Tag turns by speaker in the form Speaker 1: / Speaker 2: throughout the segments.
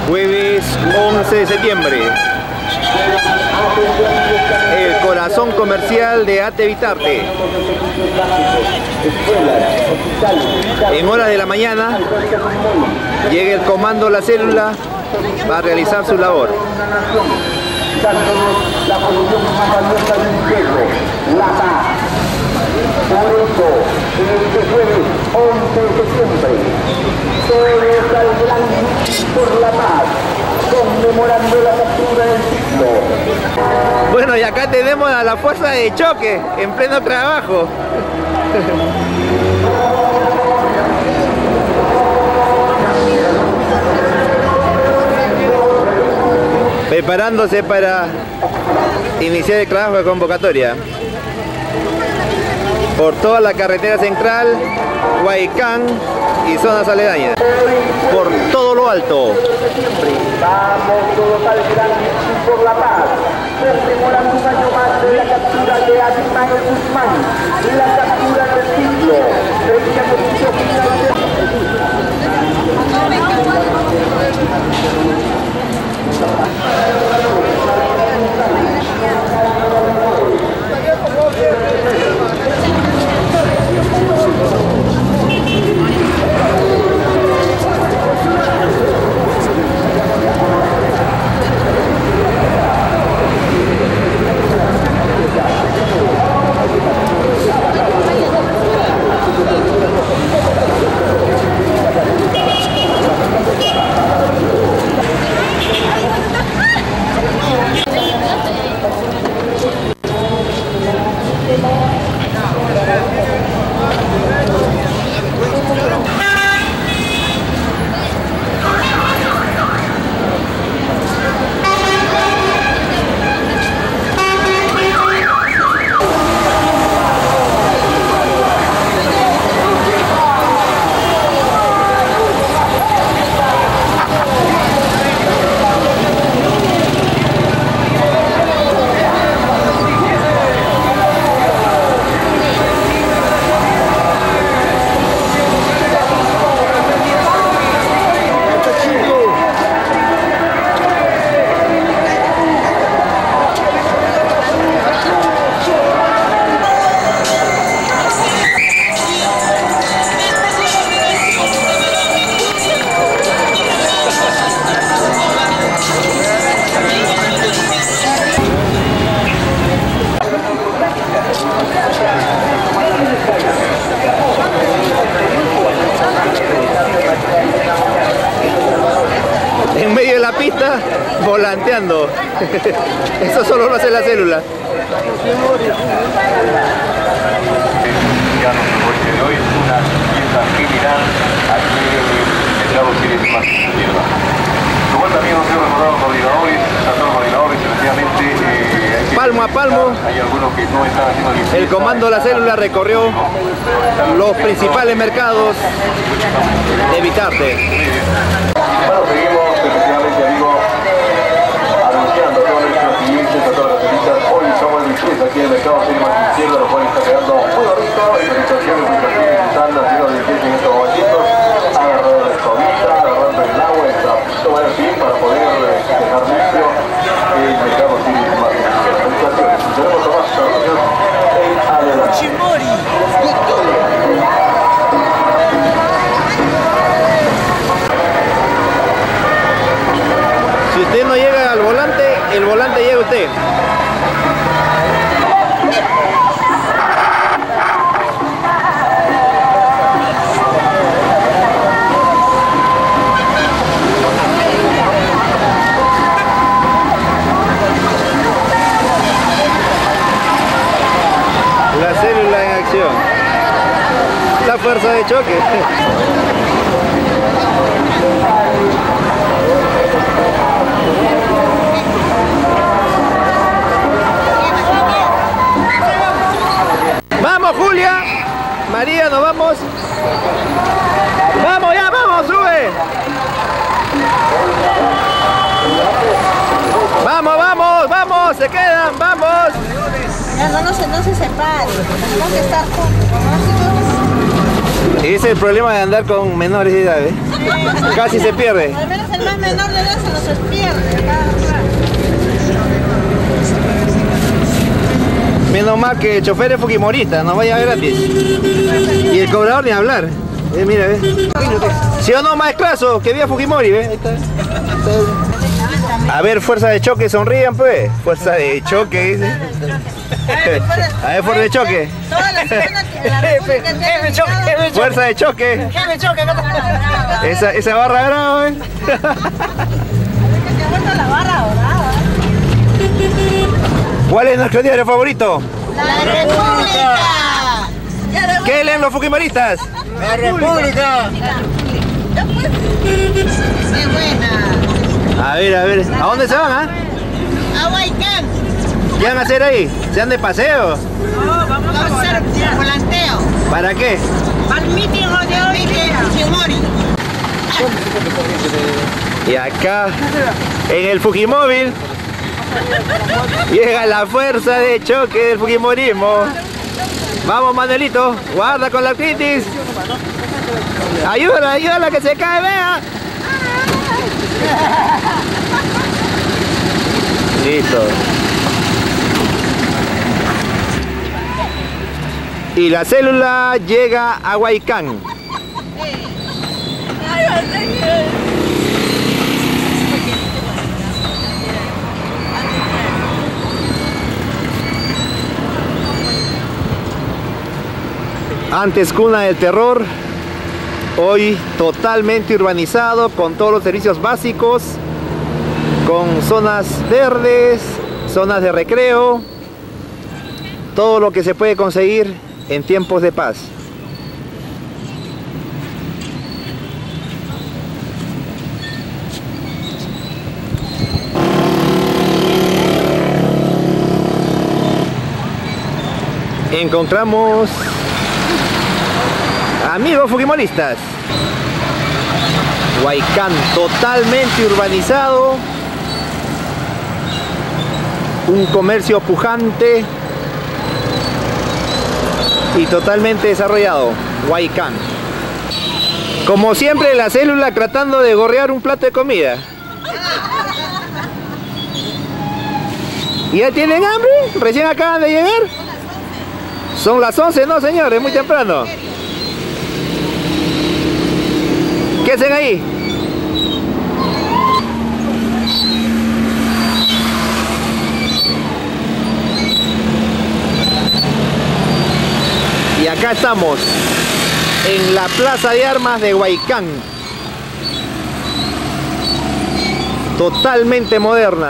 Speaker 1: Jueves 11 de septiembre. El corazón comercial de ATE Vitarte. En horas de la mañana llega el comando La Célula para realizar su labor.
Speaker 2: La posición más valiosa del pueblo, la paz. Por eso, en este jueves 11 de septiembre, todos saldrán por la paz, conmemorando la captura del siglo.
Speaker 1: Bueno, y acá tenemos a la fuerza de choque en pleno trabajo. Preparándose para iniciar el trabajo de convocatoria por toda la carretera central, Huaycán y zonas aledañas, por todo lo alto.
Speaker 2: Vamos todos al gran por la paz, conmemorando un año más de la captura de Abimael Guzmán, la captura del siglo, fecha que puso fin al
Speaker 1: En medio de la pista, volanteando. Eso solo lo hace La Célula. Palmo a palmo, el comando La Célula recorrió los principales mercados de Vitarte.
Speaker 2: Bueno, seguimos efectivamente, amigos, anunciando a todos nuestros clientes, a todas las turistas. Hoy somos el Luis aquí en el mercado Cinema Izquierda, lo cual está quedando muy bonito. Y felicitaciones muy clientes están haciendo limpieza en estos momentitos, agarrando la escobita, agarrando el agua, el trapito, en fin, para poder dejar limpio el mercado Cinema Izquierda. Felicitaciones. Tenemos a más información en adelante.
Speaker 1: Si usted no llega al volante, el volante llega a usted. La Célula en acción. La fuerza de choque. ¡Vamos, Julia! María, nos vamos. ¡Vamos, ya, vamos, sube! ¡Vamos, vamos, vamos! ¡Se quedan, vamos!
Speaker 3: Ya no se separen, tenemos que estar juntos.
Speaker 1: Ese es el problema de andar con menores de edad, ¿eh? Casi se pierde.
Speaker 3: Al menos el más menor de edad se nos pierde.
Speaker 1: Menos mal que el chofer es fujimorista, no vaya a ver gratis. Y el cobrador ni hablar. Mira, ve. ¿Sí o no, maestrazo? Que viva Fujimori, ve. Ahí está. A ver, fuerza de choque, sonrían, pues. Fuerza de choque, dice. A ver, fuerza de choque.
Speaker 3: Toda la semana la República tiene
Speaker 1: Fuerza de choque. Esa barra brava, ¿eh?
Speaker 3: la barra dorada.
Speaker 1: ¿Cuál es nuestro diario favorito?
Speaker 3: La República.
Speaker 1: ¿Qué leen los fujimoristas?
Speaker 4: ¡La República!
Speaker 3: ¡Qué buena!
Speaker 1: A ver, ¿a dónde se van, ah?
Speaker 3: A Huaycán.
Speaker 1: ¿Qué van a hacer ahí? ¿Se dan de paseo?
Speaker 3: Vamos a hacer volanteo.
Speaker 1: ¿Para qué?
Speaker 3: Al mítingo de hoy de Fujimori.
Speaker 1: Y acá, en el Fujimóvil, llega la fuerza de choque del Fujimorismo. Vamos, Manuelito, guarda con la artritis. Ayúdala que se cae, vea. Listo. Y la célula llega a Huaycán. Antes cuna del terror, hoy totalmente urbanizado con todos los servicios básicos, con zonas verdes, zonas de recreo, todo lo que se puede conseguir en tiempos de paz. Encontramos amigos fujimoristas. Huaycán totalmente urbanizado, un comercio pujante y totalmente desarrollado. Huaycán. Como siempre, la célula tratando de gorrear un plato de comida. ¿Ya tienen hambre? ¿Recién acaban de llegar? Son las 11, no señores, muy temprano. ¿Qué hacen ahí? Y acá estamos, en la Plaza de Armas de Huaycán. Totalmente moderna.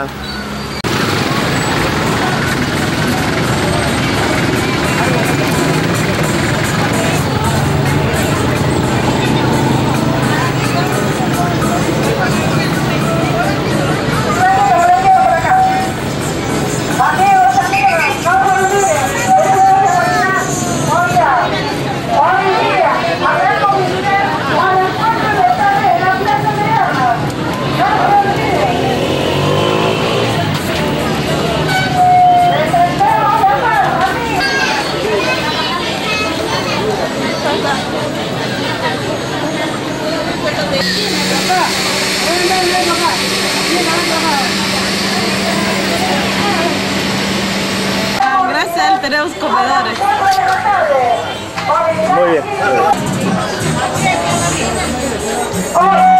Speaker 3: Gracias a él tenemos comedores.
Speaker 1: Muy bien.